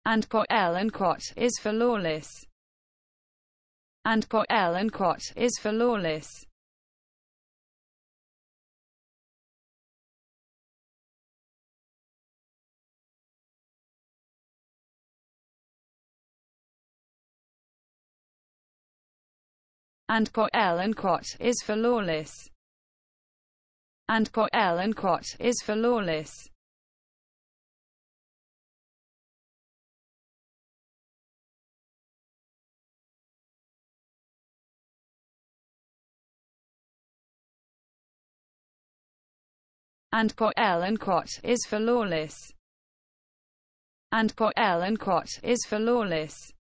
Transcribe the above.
and quot is for lawless, and quot is for lawless, and quot is for lawless, and quot is for lawless, and quot is for lawless, and quot is for lawless.